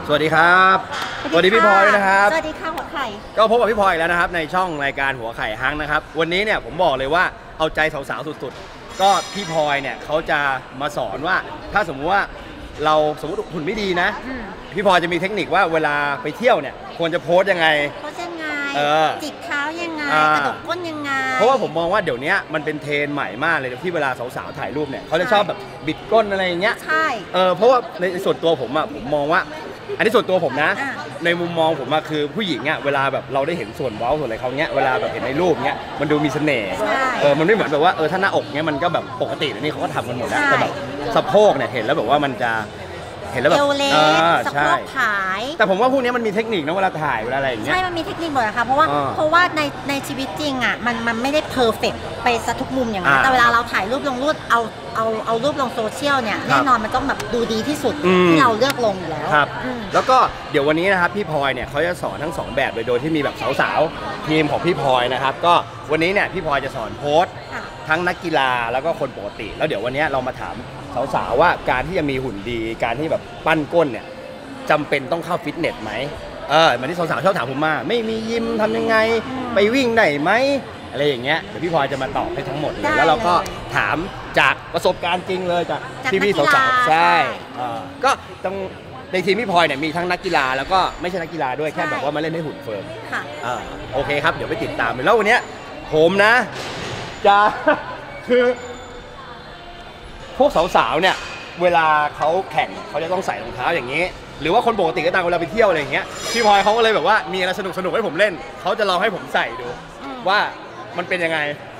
สวัสดีครับสวัสดีพี่พลอยนะครับสวัสดีค่ะหัวไข่ก็พบกับพี่พลอยแล้วนะครับในช่องรายการหัวไข่ฮังนะครับวันนี้เนี่ยผมบอกเลยว่าเอาใจสาวๆสุดๆก็พี่พลอยเนี่ยเขาจะมาสอนว่าถ้าสมมติว่าเราสมมติหุ่นไม่ดีนะพี่พลอยจะมีเทคนิคว่าเวลาไปเที่ยวเนี่ยควรจะโพสยังไงจิกเท้ายังไงกระดกก้นยังไงเพราะว่าผมมองว่าเดี๋ยวนี้มันเป็นเทรนใหม่มากเลยที่เวลาสาวๆถ่ายรูปเนี่ยเขาจะชอบแบบบิดก้นอะไรอย่างเงี้ยใช่เพราะว่าในส่วนตัวผมมองว่าอันนี้ส่วนตัวผมนะในมุมมองผมคือผู้หญิงเนี่ยเวลาแบบเราได้เห็นส่วนเว้าส่วนอะไรเขาเนี้ยเวลาแบบเห็นในรูปเนี้ยมันดูมีเสน่ห์มันไม่เหมือนแบบว่าถ้าหน้าอกเนี้ยมันก็แบบปกตินี่เขาก็ทำกันหมดแล้วแต่แบบสะโพกเนี่ยเห็นแล้วแบบว่ามันจะเห็นแล้วแบบสะโพกผายแต่ผมว่าพวกนี้มันมีเทคนิคนะเวลาถ่ายเวลาอะไรอย่างเงี้ยใช่มันมีเทคนิคหมดอะค่ะเพราะว่าในชีวิตจริงอะมันไม่ได้เพอร์เฟกต์ไปซะทุกมุมอย่างนั้นแต่เวลาเราถ่ายรูปลงรูปเอารูปลงโซเชียลเนี่ยแน่นอนมันต้องแบบดูดีที่สุดที่เราเลือกลงอยู่แล้วครับแล้วก็เดี๋ยววันนี้นะครับพี่พลอยเนี่ยเขาจะสอนทั้ง2แบบโดยที่มีแบบสาวๆทีมของพี่พลอยนะครับก็วันนี้เนี่ยพี่พลอยจะสอนโพสทั้งนักกีฬาแล้วก็คนปกติแล้วเดี๋ยววันนี้เรามาถามสาวๆว่าการที่จะมีหุ่นดีการที่แบบปั้นก้นเนี่ยจำเป็นต้องเข้าฟิตเนสไหมเหมือนที่สาวๆชอบถามผมมาไม่มียิมทำยังไงไปวิ่งได้ไหมอะไรอย่างเงี้ยเดี๋ยวพี่พลอยจะมาตอบให้ทั้งหมดเลยแล้วเราก็ถามจากประสบการณ์จริงเลยจากพี่ๆสาวๆใช่ก็ต้องในทีมพี่พลอยเนี่ยมีทั้งนักกีฬาแล้วก็ไม่ใช่นักกีฬาด้วยแค่แบบว่ามาเล่นให้หุ่นเฟิร์มโอเคครับเดี๋ยวไปติดตามแล้ววันนี้ผมนะจะคือพวกสาวๆเนี่ยเวลาเขาแข่งเขาจะต้องใส่รองเท้าอย่างนี้หรือว่าคนปกติก็ตามเวลาไปเที่ยวอะไรอย่างเงี้ยพี่พลอยเขาก็เลยแบบว่ามีอะไรสนุกให้ผมเล่นเขาจะลองให้ผมใส่ดูว่ามันเป็นยังไง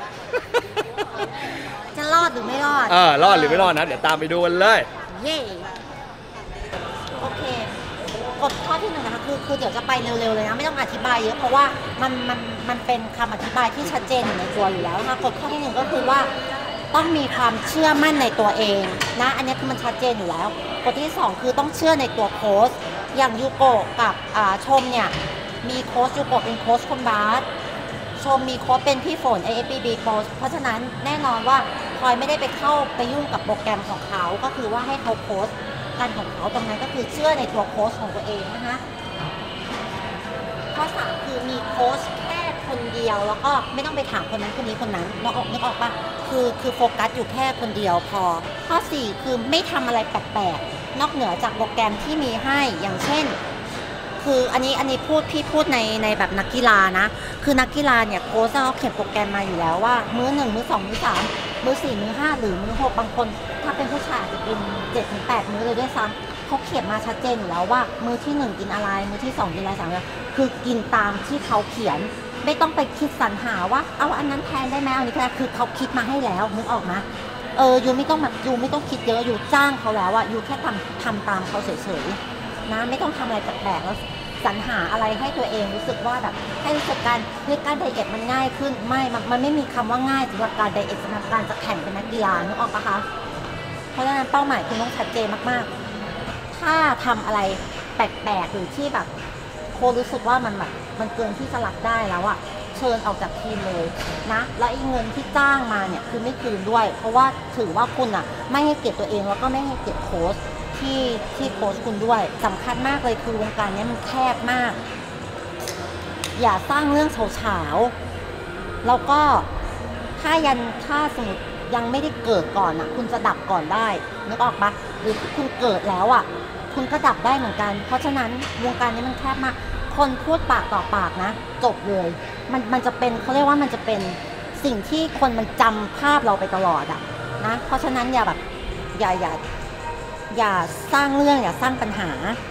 จะรอดหรือไม่รอดรอดหรือไม่รอดนะเดี๋ยวตามไปดูกันเลยเย่โอเคกฎข้อที่1นะคะคือเดี๋ยวจะไปเร็วๆเลยนะไม่ต้องอธิบายเยอะเพราะว่ามันเป็นคำอธิบายที่ชัดเจนอยู่ในตัวอยู่แล้วนะคะกฎข้อที่1ก็คือว่าต้องมีความเชื่อมั่นในตัวเองนะอันนี้คือมันชัดเจนอยู่แล้วกฎที่2คือต้องเชื่อในตัวโค้ชอย่างยูโกะกับชมเนี่ยมีโค้ชยูโกะเป็นโค้ชคนบาสชมมีโค้ชเป็นพี่ฝน AFBB โค้ชเพราะฉะนั้นแน่นอนว่าพลอยไม่ได้ไปยุ่งกับโปรแกรมของเขาก็คือว่าให้เขาโค้ชการของเขาตรงนั้นก็คือเชื่อในตัวโค้ชของตัวเองนะคะข้อ3คือมีโค้ชแค่คนเดียวแล้วก็ไม่ต้องไปถามคนนั้นคนนี้คนนั้นนึกออกปะคือโฟกัสอยู่แค่คนเดียวพอข้อ4คือไม่ทำอะไรแปลกๆนอกเหนือจากโปรแกรมที่มีให้อย่างเช่นคืออันนี้พี่พูดในแบบนักกีฬานะคือนักกีฬาเนี่ยโค้ชเขาเขียนโปรแกรมมาอยู่แล้วว่ามื้อ1มื้อ2มื้อ3มื้อ4มื้อ5หรือมื้อ6บางคนถ้าเป็นผู้ชายจะกิน 7-8 มื้อเลยด้วยซ้ำเขาเขียนมาชัดเจนอยู่แล้วว่ามื้อที่1กินอะไรมื้อที่2กินอะไร3คือกินตามที่เขาเขียนไม่ต้องไปคิดสรรหาว่าเอาอันนั้นแทนได้ไหมอันนี้คือเขาคิดมาให้แล้วนึกออกไหมยูไม่ต้องคิดเยอะยูจ้างเขาแล้วยูแค่ทำตามเขาเฉยๆนะไม่ต้องทำอะไรแปลกๆแล้วสรรหาอะไรให้ตัวเองรู้สึกว่าแบบให้รู้สึกการไดเอทมันง่ายขึ้นมันไม่มีคำว่าง่ายสำหรับการไดเอทสำหรับการจะแข่งเป็นนักกีฬานึกออกปะคะเพราะฉะนั้นเป้าหมายคุณต้องชัดเจนมากๆถ้าทำอะไรแปลกๆหรือที่แบบโค้ชรู้สึกว่ามันเกินที่จะรับได้แล้วเชิญออกจากทีมเลยนะและเงินที่จ้างมาเนี่ยคือไม่คืนด้วยเพราะว่าถือว่าคุณไม่ให้เกียรติตัวเองแล้วก็ไม่ให้เกียรติโค้ชที่โค้ชคุณด้วยสำคัญมากเลยคือวงการนี้มันแคบมากอย่าสร้างเรื่องเฉาๆแล้วก็ถ้าสมมติยังไม่ได้เกิดก่อนคุณจะดับก่อนได้นึกออกปะหรือคุณเกิดแล้วคุณก็ดับได้เหมือนกันเพราะฉะนั้นวงการนี้มันแคบมากคนพูดปากต่อปากนะจบเลยมันจะเป็นเขาเรียกว่ามันจะเป็นสิ่งที่คนมันจำภาพเราไปตลอดนะเพราะฉะนั้นอย่าแบบอย่าสร้างเรื่องอย่าสร้างปัญหา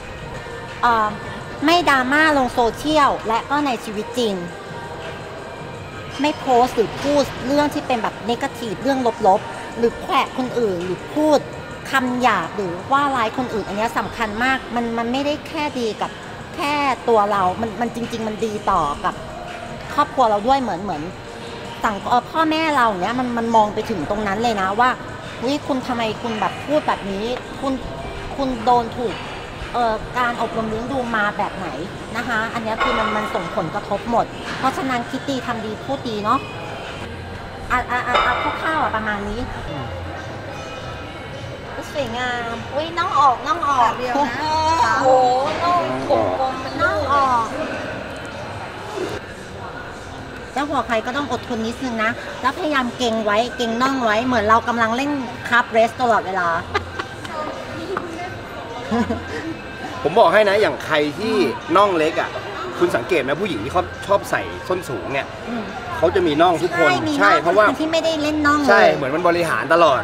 ไม่ดราม่าลงโซเชียลและก็ในชีวิตจริงไม่โพสต์หรือพูดเรื่องที่เป็นแบบเนกาทีฟเรื่องลบๆหรือแขวะคนอื่นหรือพูดคำหยาบหรือว่าร้ายคนอื่นอันนี้สำคัญมากมันไม่ได้แค่ดีกับแค่ตัวเรามันจริงๆมันดีต่อกับครอบครัวเราด้วยเหมือนสั่งพ่อแม่เราเนี้ยมันมองไปถึงตรงนั้นเลยนะว่าคุณทำไมคุณแบบพูดแบบนี้คุณโดนถูกการอบรมเลี้ยงดูมาแบบไหนนะคะอันนี้คือมันส่งผลกระทบหมดเพราะฉะนั้นคิดดีทำดีพูดดีเนาะคร่าวๆประมาณนี้สวยงามน้องออกเดียวนะคะโอ้น่องกลมๆมันน่องออกเจ้าหัวใครก็ต้องอดทนนิดนึงนะแล้วพยายามเก่งไว้เก่งน่องไว้เหมือนเรากำลังเล่นคาร์บเรสตลอดเวลาผมบอกให้นะอย่างใครที่น่องเล็กอ่ะคุณสังเกตไหมผู้หญิงที่เขาชอบใส่ส้นสูงเนี่ยเขาจะมีน่องทุกคนใช่เพราะว่าที่ไม่ได้เล่นน่องใช่เหมือนมันบริหารตลอด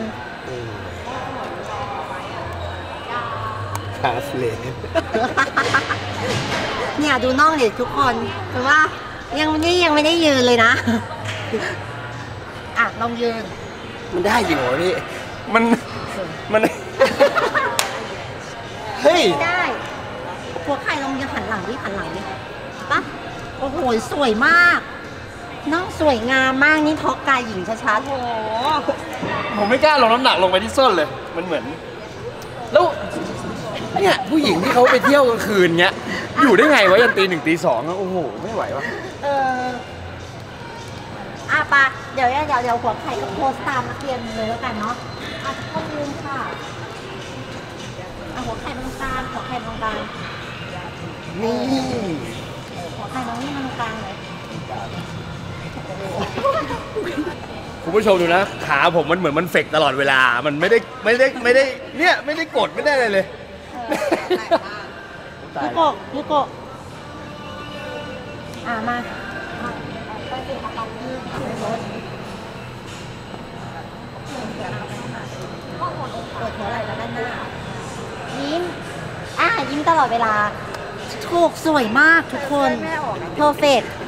คาสเลนเนี่ยดูน่องดิทุกคนคือว่ายังไม่ได้ยืนเลยนะอ่ะลองยืนมันได้จริงเหรอพี่มันเฮ้ยได้หัวไข่ลองยืนหันหลังดิปะโอ้โหสวยมากน่องสวยงามมากนี่ท้องกายหญิงชัดๆโอ้โหผมไม่กล้าลงน้ำหนักลงไปที่ส้นเลยมันเหมือนแล้วเนี่ยผู้หญิงที่เขาไปเที่ยวกลางคืนเนี้ยอยู่ได้ไงวะยันตี 1 ตี 2โอ้โหไม่ไหววะปะเดี๋ยวหัวไข่กับโพสตามนักเรียนเลยแล้วกันเนาะข้อมูลค่ะหัวไข่ตรงกลางนี่หัวไข่ตรงนี้ตรงกลางเลยคุณผู้ชมดูนะขาผมมันเหมือนมันเฟกตลอดเวลามันไม่ได้เนี่ยไม่ได้กดไม่ได้อะไรเลยยูโกะมาไปสิอาการยืดไปรถเปิดหัวไหล่ด้านหน้ายิ้มยิ้มตลอดเวลาถูกสวยมากทุกคนเพอร์เฟกต์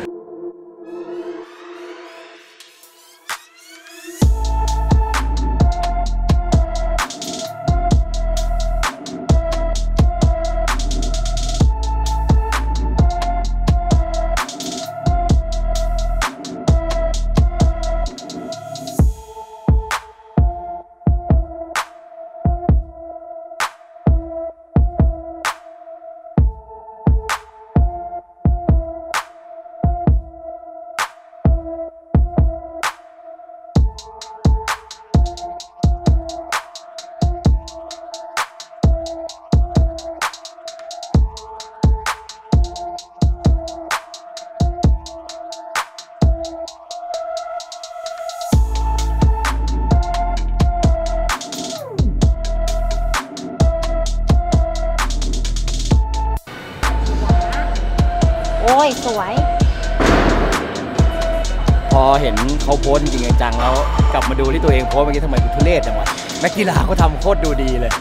โอ้ยสวยพอเห็นเขาโพสจริงๆจังแล้วกลับมาดูที่ตัวเองโพสเมื่อกี้ทำไมมันทุเรศจังวะนักกีฬาเขาทำโคตรดูดีเลย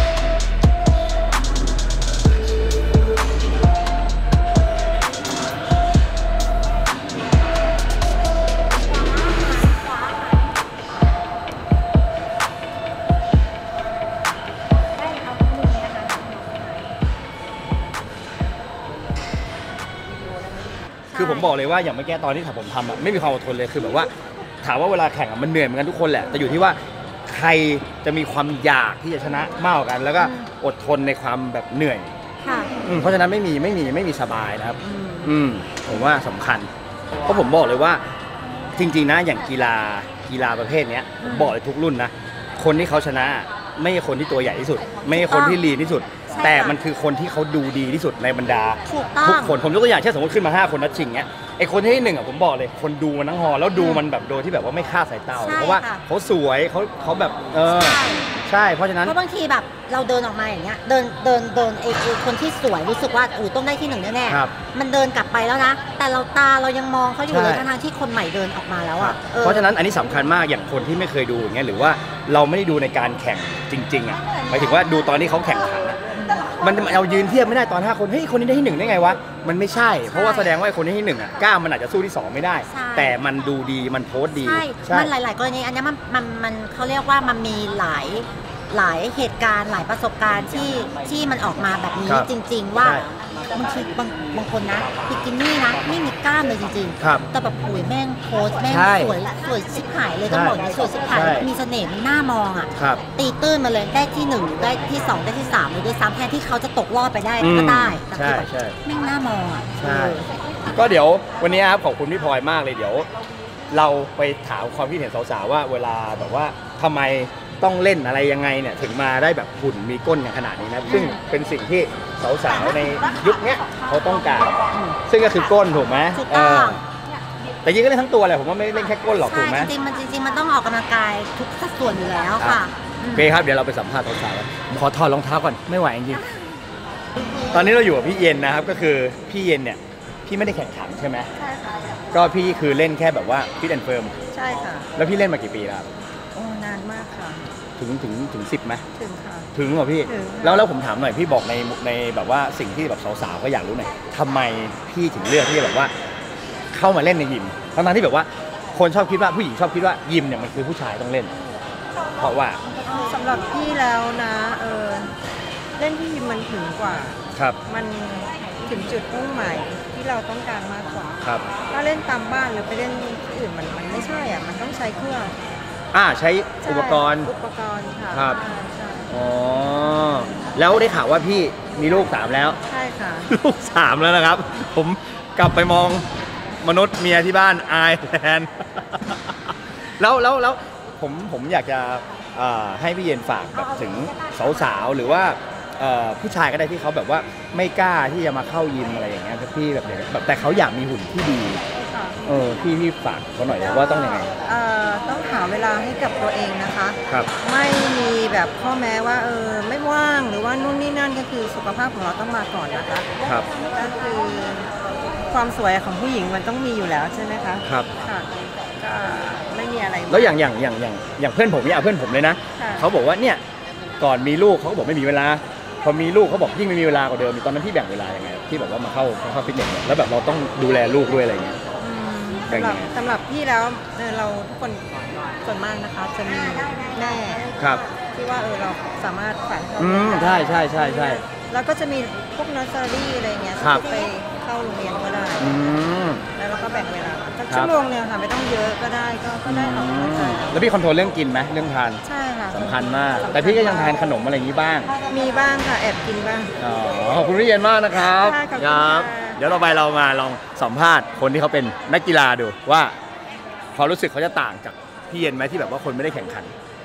คือผมบอกเลยว่าอย่างเมื่อกี้ตอนที่ผมทำไม่มีความอดทนเลยคือแบบว่าถามว่าเวลาแข่งมันเหนื่อยเหมือนกันทุกคนแหละแต่อยู่ที่ว่าใครจะมีความอยากที่จะชนะมากกว่ากันแล้วก็อดทนในความแบบเหนื่อยเพราะฉะนั้นไม่มีสบายนะครับผมว่าสำคัญเพราะผมบอกเลยว่าจริงๆนะอย่างกีฬาประเภทนี้ผมบอกเลยทุกรุ่นนะคนที่เขาชนะไม่ใช่คนที่ตัวใหญ่ที่สุดไม่ใช่คนที่ลีนที่สุดแต่มันคือคนที่เขาดูดีที่สุดในบรรดาทุกคนผมยกตัวอย่างเช่นสมมติขึ้นมา5 คนนัดชิงเงี้ยไอคนที่1ผมบอกเลยคนดูมันทั้งหอแล้วดูมันแบบโดยที่แบบว่าไม่ฆ่าสายตาเพราะว่าเขาสวยเขาแบบใช่เพราะฉะนั้นเพราะบางทีแบบเราเดินออกมาอย่างเงี้ยเดินไอคนที่สวยรู้สึกว่าต้องได้ที่1แน่ๆมันเดินกลับไปแล้วนะแต่เรายังมองเขาอยู่เลยทั้งที่คนใหม่เดินออกมาแล้วเพราะฉะนั้นอันนี้สำคัญมากอย่างคนที่ไม่เคยดูอย่างเงี้ยหรือว่าเราไม่ได้ดูในการแข่งจริงๆหมายถึงว่าดูตอนที่เขาแข่งขันมันเอายืนเทียบไม่ได้ตอน5 คนเฮ้ยคนนี้ได้ที่1ได้ไงวะมันไม่ใช่เพราะว่าแสดงว่าคนนี้ที่1กล้ามันอาจจะสู้ที่2ไม่ได้แต่มันดูดีมันโพสดีใช่มันหลายๆกรณีอันนี้มันเขาเรียกว่ามันมีหลายเหตุการณ์หลายประสบการณ์ที่มันออกมาแบบนี้จริงๆว่าบางทีบางคนนะบิกินี่นะไม่มีกล้ามเลยจริงๆแต่แบบโอยแม่งโพสแม่งสวยชิบหายเลยต้องบอกนะสวยชิบหายมีเสน่ห์มันน่ามองตีตื้นมาเลยได้ที่1ได้ที่2ได้ที่3เลยด้วยซ้ำแทนที่เขาจะตกรอบไปได้ก็ได้ใช่แม่งน่ามองใช่ก็เดี๋ยววันนี้ครับขอบคุณพี่พลอยมากเลยเดี๋ยวเราไปถามความคิดเห็นสาวๆว่าเวลาแบบว่าทำไมต้องเล่นอะไรยังไงเนี่ยถึงมาได้แบบหุ่นมีก้นอย่างขนาดนี้นะซึ่งเป็นสิ่งที่สาวๆในยุคนี้เขาต้องการซึ่งก็คือก้นถูกไหมถูกต้องแต่ยิงก็เล่นทั้งตัวเลยผมว่าไม่ได้เล่นแค่ก้นหรอกถูกไหมจริงๆมันต้องออกกำลังกายทุกสัดส่วนอยู่แล้วค่ะโอเคครับเดี๋ยวเราไปสัมภาษณ์สาวๆผมขอถอดรองเท้าก่อนไม่ไหวจริงๆตอนนี้เราอยู่กับพี่เย็นนะครับก็คือพี่เย็นเนี่ยพี่ไม่ได้แข่งขันใช่ไหมใช่ค่ะก็พี่คือเล่นแค่แบบว่าฟิตแอนด์เฟิร์มใช่ค่ะแล้วพี่เล่นมากี่ปีแล้วโอ้นานมากค่ะถึง10ไหมถึงค่ะถึงเหรอพี่ถึงแล้วผมถามหน่อยพี่บอกในแบบว่าสิ่งที่แบบสาวๆก็อยากรู้หน่อยทำไมพี่ถึงเลือกที่จะแบบว่าเข้ามาเล่นในยิมทั้งๆที่แบบว่าคนชอบคิดว่าผู้หญิงชอบคิดว่ายิมเนี่ยมันคือผู้ชายต้องเล่น เพราะว่าสำหรับพี่แล้วนะเล่นที่ยิมมันถึงกว่าครับมันถึงจุดมุ่งหมายที่เราต้องการมากกว่าครับถ้าเล่นตามบ้านหรือไปเล่นที่อื่นมันไม่ใช่อ่ะมันต้องใช้เครื่องใช้อุปกรณ์อุปกรณ์ค่ะครับใช่อ๋อแล้วได้ข่าวว่าพี่มีลูก3แล้วใช่ค่ะลูก3แล้วนะครับ ผมกลับไปมองมนุษย์เมียที่บ้านอายแทน แล้วผมอยากจะให้พี่เย็นฝากแบบถึงสาวๆหรือว่าผู้ชายก็ได้ที่เขาแบบว่าไม่กล้าที่จะมาเข้ายิมอะไรอย่างเงี้ยพี่แบบแต่เขาอยากมีหุ่นที่ดีค่ะพี่ฝากเขาหน่อยว่าต้องยังไงต้องหาเวลาให้กับตัวเองนะคะครับไม่มีแบบข้อแม้ว่าไม่ว่างหรือว่านู่นนี่นั่นก็คือสุขภาพของเราต้องมาก่อนนะคะครับก็คือความสวยของผู้หญิงมันต้องมีอยู่แล้วใช่ไหมคะครับค่ะก็ไม่มีอะไรแล้วอย่างเพื่อนผมเนี่ยเอาเพื่อนผมเลยนะค่ะเขาบอกว่าเนี่ยก่อนมีลูกเขาก็บอกไม่มีเวลา พอมีลูกเขาบอกยิ่งไม่มีเวลากว่าเดิมตอนนั้นพี่แบ่งเวลายังไงที่แบบว่ามาเข้าฟิตเนสเนี่ยแล้วแบบเราต้องดูแลลูกด้วยอะไรอย่างเงี้ยอืมแบ่งยังไงสำหรับพี่แล้วเราทุกคนส่วนมากนะคะจะมีแม่ครับที่ว่าเราสามารถฝันเขาใช่แล้วก็จะมีพวกเนอร์เซอรี่อะไรเงี้ยครับที่ไปเข้าโรงเรียนก็ได้อืมแล้วเราก็แบ่งเวลาสักครับชั่วโมงเนี่ยค่ะไม่ต้องเยอะก็ได้ก็ได้ออกกำลังกายแล้วพี่คอนโทรลเรื่องกินไหมเรื่องทานใช่ค่ะสำคัญมาก แต่พี่ก็ยังทานขนมอะไรอย่างนี้บ้างมีบ้างค่ะแอบกินบ้างอ๋อขอบคุณพี่เย็นมากนะครับค่ะขอบคุณครัค่ะเดี๋ยวเราไปเรามาลองสัมภาษณ์คนที่เขาเป็นนักกีฬาดูว่าความรู้สึกเขาจะต่างจากพี่เย็นไหมที่แบบว่าคนไม่ได้แข่งขัน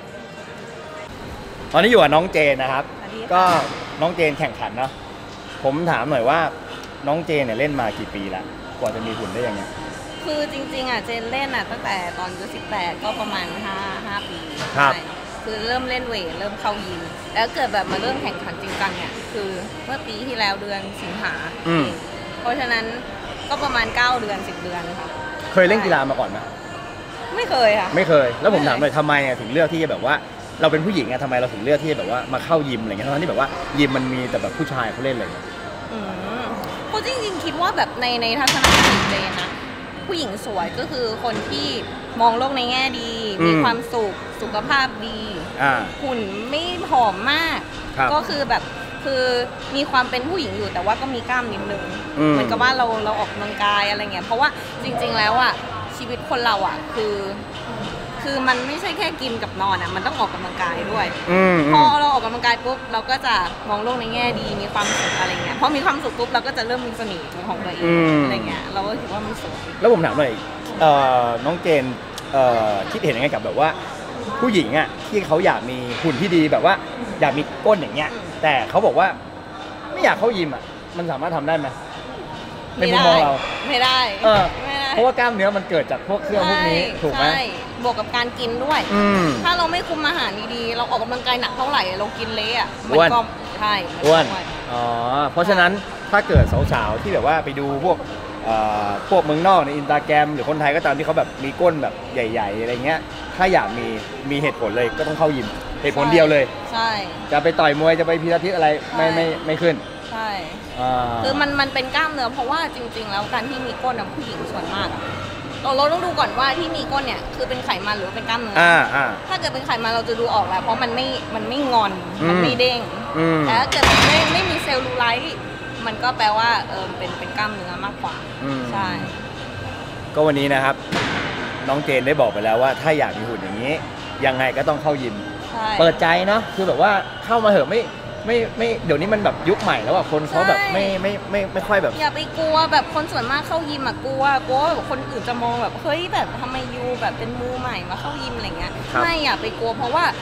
ตอนนี้อยู่กับน้องเจนนะครับ ก็น้องเจนแข่งขันเนาะผมถามหน่อยว่าน้องเจนเนี่ยเล่นมากี่ปีแล้วกว่าจะมีหุ่นได้ยังไงคือจริงๆเจนเล่นตั้งแต่ตอนอายุ18ก็ประมาณ5 ปีครับใช่คือเริ่มเล่นเวทเริ่มเข้ายิมแล้วเกิดแบบมาเริ่มแข่งขันจริงจังเนี่ยคือเมื่อปีที่แล้วเดือนสิงหาเองเพราะฉะนั้นก็ประมาณ9 เดือน10 เดือนค่ะเคยเล่นกีฬามาก่อนไหมไม่เคยค่ะไม่เคย แล้วผมถามหน่อยทำไมถึงเลือกที่จะแบบว่าเราเป็นผู้หญิงทำไมเราถึงเลือกที่จะแบบว่ามาเข้ายิมอะไรเงี้ยทั้งที่แบบว่ายิมมันมีแต่แบบผู้ชายเขาเล่นอะไรเงี้ยอืมเพราะจริงๆคิดว่าแบบในทัศนคติเจนนะผู้หญิงสวยก็คือคนที่มองโลกในแง่ดี มีความสุขภาพดี หุ่นไม่ผอมมาก ก็คือแบบคือมีความเป็นผู้หญิงอยู่แต่ว่าก็มีกล้ามนิดนึงเหมือนกับว่าเราออกกำลังกายอะไรเงี้ยเพราะว่าจริงๆแล้วชีวิตคนเราคือมันไม่ใช่แค่กินกับนอนมันต้องออกกำลังกายด้วยพอเราออกกำลังกายปุ๊บเราก็จะมองโลกในแง่ดีมีความสุขอะไรเงี้ยพอมีความสุขปุ๊บเราก็จะเริ่มมีเสน่ห์ของตัวเองอะไรเงี้ยเราก็คิดว่ามันสวยแล้วผมถามหน่อยน้องเจนคิดเห็นยังไงกับแบบว่าผู้หญิงที่เขาอยากมีหุ่นที่ดีแบบว่าอยากมีก้นอย่างเงี้ยแต่เขาบอกว่าไม่อยากเข้ายิมมันสามารถทำได้ไหมในมุมมองเราไม่ได้ไม่ได้เพราะว่ากล้ามเนื้อมันเกิดจากพวกเครื่องพวกนี้ถูกไหมใช่บวกกับการกินด้วยถ้าเราไม่คุมอาหารดีๆเราออกกำลังกายหนักเท่าไหร่เรากินเละมันก็ใช่อ้วนเพราะฉะนั้นถ้าเกิดสาวๆที่แบบว่าไปดูพวกเมืองนอกในอินสตาแกรมหรือคนไทยก็ตามที่เขาแบบมีก้นแบบใหญ่ๆอะไรเงี้ยถ้าอยากมีเหตุผลเลยก็ต้องเข้ายิมเหตุผลเดียวเลยใช่จะไปต่อยมวยจะไปพิลาทิสอะไรไม่ขึ้นใช่คือมันเป็นกล้ามเนื้อเพราะว่าจริงๆแล้วการที่มีก้นผู้หญิงส่วนมากเราต้องดูก่อนว่าที่มีก้นเนี่ยคือเป็นไขมันหรือเป็นกล้ามเนื้อถ้าเกิดเป็นไขมันเราจะดูออกแหละเพราะมันไม่งอนมันไม่เด้งแต่ถ้าเกิดมันไม่มีเซลลูไลท์มันก็แปลว่าเป็นกล้ามเนื้อมากกว่าใช่ก็วันนี้นะครับน้องเจนได้บอกไปแล้วว่าถ้าอยากมีหุ่นอย่างนี้ยังไงก็ต้องเข้ายิมเปิดใจเนาะคือแบบว่าเข้ามาเหอะไม่เดี๋ยวนี้มันแบบยุคใหม่แล้วคนเขาแบบไม่ค่อยแบบอย่าไปกลัวแบบคนส่วนมากเข้ายิมกลัวแบบคนอื่นจะมองแบบเฮ้ยแบบทำไมยูแบบเป็นมือใหม่มาเข้ายิมอะไรเงี้ยไม่อย่าไปกลัวเพราะว่าค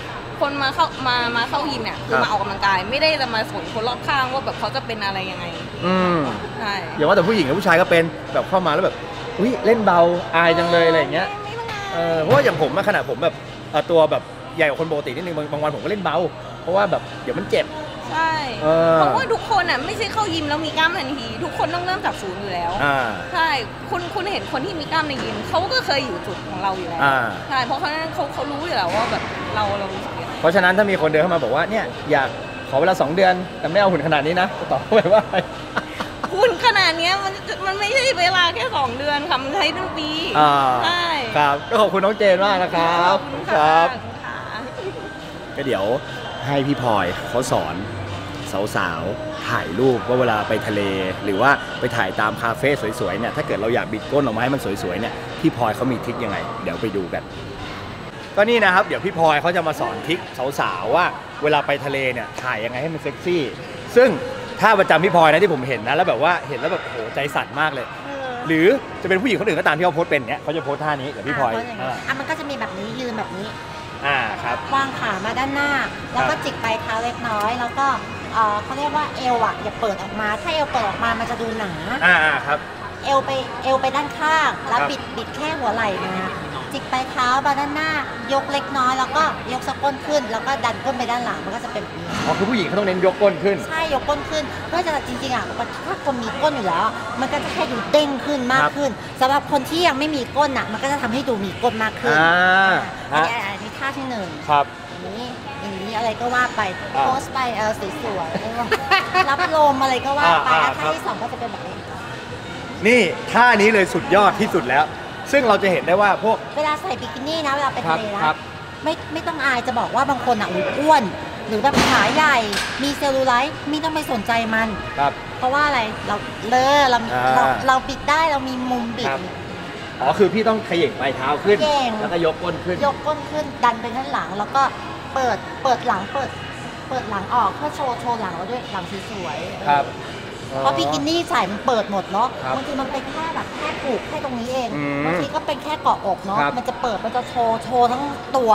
คนมาเข้ายิมเนี่ยคือมาออกกำลังกายไม่ได้จะมาสนคนรอบข้างว่าแบบเขาจะเป็นอะไรยังไงใช่อย่าว่าแต่ผู้หญิงกับผู้ชายก็เป็นแบบเข้ามาแล้วแบบอุ้ยเล่นเบาอายจังเลยอะไรอย่างเงี้ยเพราะว่าอย่างผมขนาดผมแบบตัวแบบใหญ่กว่าคนปกตินิดนึงบางวันผมก็เล่นเบาเพราะว่าแบบเดี๋ยวมันเจ็บใช่เพราะว่าทุกคนอ่ะไม่ใช่เข้ายิมแล้วมีกล้ามทันทีทุกคนต้องเริ่มจากศูนย์อยู่แล้วใช่คุณเห็นคนที่มีกล้ามในยิมเขาก็เคยอยู่จุดของเราอยู่แล้วใช่เพราะเขารู้อยู่แล้วว่าแบบเราเพราะฉะนั้นถ้ามีคนเดินเข้ามาบอกว่าเนี่ยอยากขอเวลา2 เดือนแต่ไม่เอาหุ่นขนาดนี้นะก็ตอบไปว่าหุ่นขนาดนี้มันไม่ใช่เวลาแค่2 เดือนค่ะมันใช้ทั้งปีใช่ครับก็ขอบคุณน้องเจนมากนะครับครับก็เดี๋ยวให้พี่พลอยเขาสอนสาวๆถ่ายรูปว่าเวลาไปทะเลหรือว่าไปถ่ายตามคาเฟ่สวยๆเนี่ยถ้าเกิดเราอยากบิดก้นออกมาให้มันสวยๆเนี่ยพี่พลอยเขามีทริคยังไงเดี๋ยวไปดูกันก็นี่นะครับเดี๋ยวพี่พลอยเขาจะมาสอนทริคสาวๆว่าเวลาไปทะเลเนี่ยถ่ายยังไงให้มันเซ็กซี่ซึ่งถ้าประจำพี่พลอยนะที่ผมเห็นนะแล้วแบบว่าเห็นแล้วแบบโหใจสั่นมากเลยหรือจะเป็นผู้หญิงคนอื่นก็ตามที่เขาโพสเป็นเนี่ยเขาจะโพสท่านี้กับพี่พลอยมันก็จะมีแบบนี้ยืนแบบนี้ครับวางขามาด้านหน้าแล้วก็จิกปลายเท้าเล็กน้อยแล้วก็เขาเรียกว่าเอวอ่ะอย่าเปิดออกมาถ้าเอวเปิดออกมามันจะดูหนาครับเอวไปด้านข้างแล้วบิดแค่หัวไหล่มาจิกปลายเท้ามาด้านหน้ายกเล็กน้อยแล้วก็ยกสะก้นขึ้นแล้วก็ดันก้นไปด้านหลังมันก็จะเป็นแบบนี้คือผู้หญิงเขาต้องเน้นยกก้นขึ้นใช่ยกก้นขึ้นเพื่อจะจริงๆถ้าคนมีก้นอยู่แล้วมันก็จะให้ดูเด้งขึ้นมากขึ้นสำหรับคนที่ยังไม่มีก้นอ่ะมันก็จะทำให้ดูมีก้นมากขึ้นอันนี้ท่าที่1 ครับนี้อะไรก็ว่าไปโพสไปสวยๆรับลมอะไรก็ว่าไปท่าที่2ก็จะเป็นแบบนี้นี่ท่านี้เลยสุดยอดที่สุดแล้วซึ่งเราจะเห็นได้ว่าพวกเวลาใส่บิกินี่นะเวลาไปทะเลนะไม่ต้องอายจะบอกว่าบางคนอ้วนหรือแบบขาใหญ่มีเซลลูไลท์ไม่ต้องไปสนใจมันเพราะว่าอะไรเราบิดได้เรามีมุมบิดคือพี่ต้องขยิบปลายเท้าขึ้นแล้วก็ยกก้นขึ้นดันไปด้านหลังแล้วก็เปิดหลังออกเพื่อโชว์หลังเราด้วยหลังสวยๆครับเพราะบิกินี่ใส่มันเปิดหมดเนาะบางทีมันเป็นแค่แบบแค่ผูกแค่ตรงนี้เองบางทีก็เป็นแค่เกาะอกเนาะมันจะเปิดมันจะโชว์ทั้งตัว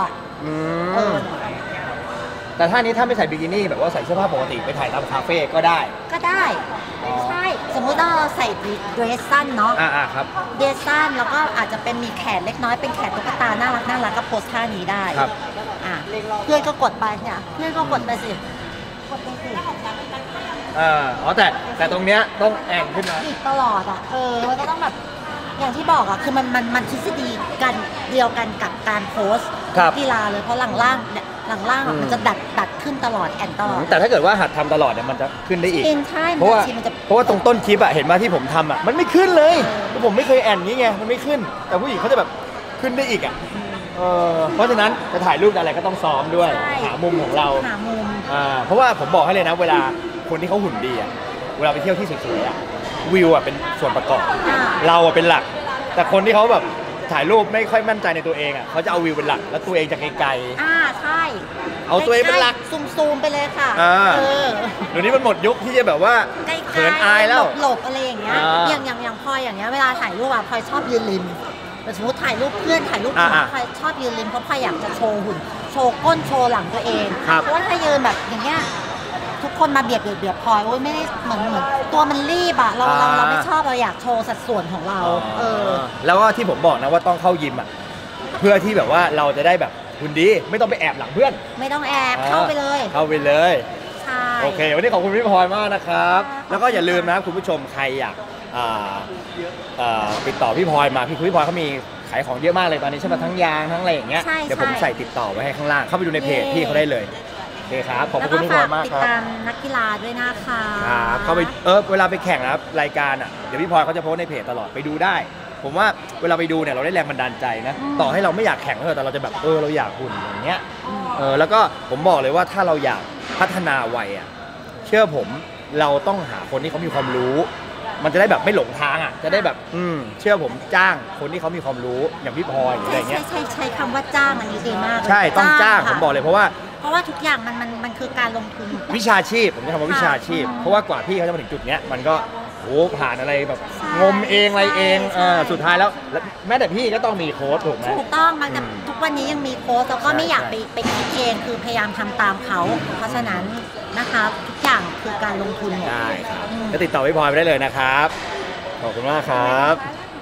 แต่ท่านี้ถ้าไม่ใส่บิกินี่แบบว่าใส่เสื้อผ้าปกติไปถ่ายตามคาเฟ่ก็ได้ใช่สมมุติว่าเราใส่เดรสสั้นเนาะครับเดรสสั้นแล้วก็อาจจะเป็นมีแขนเล็กน้อยเป็นแขนตุ๊กตาน่ารักก็โพสท่านี้ได้ครับเพื่อนก็กดไปเนี่ยเพื่อนก็กดไปสิแต่ตรงเนี้ยต้องแองขึ้นมาตลอดมันก็ต้องแบบอย่างที่บอกคือมันทฤษฎีกันเดียวกันกับการโพสกีฬาเลยเพราะหลังล่างมันจะดัดขึ้นตลอดแอนตลอดแต่ถ้าเกิดว่าหัดทำตลอดเนี่ยมันจะขึ้นได้อีกเพราะว่าตรงต้นคลิปเห็นมาที่ผมทำมันไม่ขึ้นเลยผมไม่เคยแอนนี้ไงมันไม่ขึ้นแต่ผู้หญิงเขาจะแบบขึ้นได้อีกเพราะฉะนั้นจะถ่ายรูปอะไรก็ต้องซ้อมด้วยหามุมของเราเพราะว่าผมบอกให้เลยนะเวลาคนที่เขาหุ่นดีเวลาไปเที่ยวที่สวยๆวิวเป็นส่วนประกอบเราเป็นหลักแต่คนที่เขาแบบถ่ายรูปไม่ค่อยมั่นใจในตัวเองเขาจะเอาวิวเป็นหลักแล้วตัวเองจะไกลๆใช่เอาตัวเองเป็นหลักซูมไปเลยค่ะเดี๋ยวนี้มันหมดยุคที่จะแบบว่าเขินอายแล้วหลบอะไรอย่างเงี้ยอย่างพลอยอย่างเงี้ยเวลาถ่ายรูปพลอยชอบยืนริมสมมติถ่ายรูปเพื่อนถ่ายรูปพลอยชอบยืนริมเพราะพลอยอยากจะโชว์หุ่นโชว์ก้นโชว์หลังตัวเองเพราะว่าถ้ายืนแบบอย่างเงี้ยทุกคนมาเบียดพลอยไม่ได้เหมือนตัวมันรีบเราไม่ชอบเราอยากโชว์สัดส่วนของเราแล้วก็ที่ผมบอกนะว่าต้องเข้ายิมเพื่อที่แบบว่าเราจะได้แบบหุ่นดีไม่ต้องไปแอบหลังเพื่อนไม่ต้องแอบเข้าไปเลยใช่โอเควันนี้ขอบคุณพี่พลอยมากนะครับแล้วก็อย่าลืมนะครับคุณผู้ชมใครอยากติดต่อพี่พลอยมาพี่พลอยเขามีขายของเยอะมากเลยตอนนี้ใช่ไหมทั้งยางทั้งอะไรอย่างเงี้ยเดี๋ยวผมใส่ติดต่อไว้ให้ข้างล่างเข้าไปดูในเพจพี่เขาได้เลยโอเคครับขอบคุณพี่พลอยมากครับติดตามนักกีฬาด้วยนะคะครับเข้าไปเวลาไปแข่งนะครับรายการเดี๋ยวพี่พลอยเขาจะโพสในเพจตลอดไปดูได้ผมว่าเวลาไปดูเนี่ยเราได้แรงบันดาลใจนะต่อให้เราไม่อยากแข่งแต่เราจะแบบเราอยากหุ่นอย่างเงี้ยแล้วก็ผมบอกเลยว่าถ้าเราอยากพัฒนาวัยเชื่อผมเราต้องหาคนที่เขามีความรู้มันจะได้แบบไม่หลงทางจะได้แบบเชื่อผมจ้างคนที่เขามีความรู้อย่างพี่พลอยหรืออะไรเงี้ยใช้คำว่าจ้างอันนี้ดีมากใช่ต้องจ้างผมบอกเลยเพราะว่าทุกอย่างมันคือการลงทุนวิชาชีพผมจะคำว่าวิชาชีพเพราะว่ากว่าพี่เขาจะมาถึงจุดเนี้ยมันก็โหโอ้ผ่านอะไรแบบใช่งมเองอะไรเองใช่สุดท้ายแล้วแม้แต่พี่ก็ต้องมีโค้ดถูกไหมถูกต้องมันแต่ทุกวันนี้ยังมีโค้ชแล้วก็ใช่ไม่อยากใช่ไปคิดเองคือพยายามทำตามเขา เพราะฉะนั้นนะคะทุกอย่างคือการลงทุนหมดได้ครับก็ติดต่อพี่พลอยไปได้เลยนะครับขอบคุณมากครับ